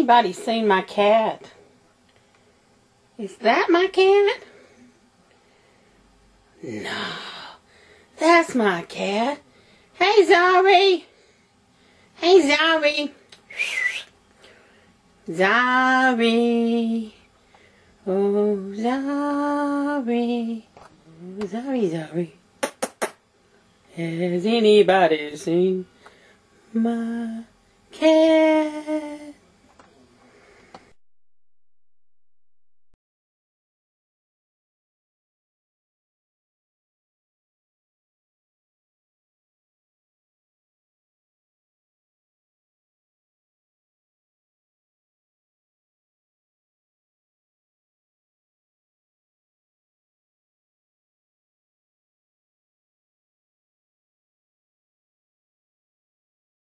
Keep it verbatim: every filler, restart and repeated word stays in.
anybody seen my cat? Is that my cat? No. That's my cat. Hey, Zari. Hey, Zari. Zari. Oh, Zari. Oh, Zari, Zari. Has anybody seen my cat?